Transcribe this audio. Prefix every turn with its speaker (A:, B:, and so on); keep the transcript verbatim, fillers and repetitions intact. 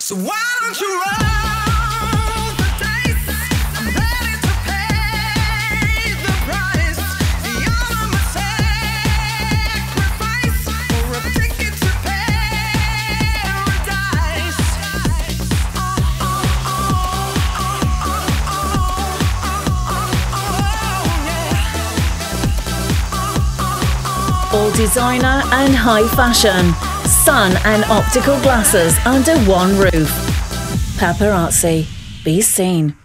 A: So why don't you roll the dice? I'm ready to pay the price. You're my sacrifice for a ticket to paradise. Oh, oh, oh, oh, oh, oh, oh, oh, yeah.
B: All designer and high fashion. Sun and optical glasses under one roof. Paparazzi. Be seen.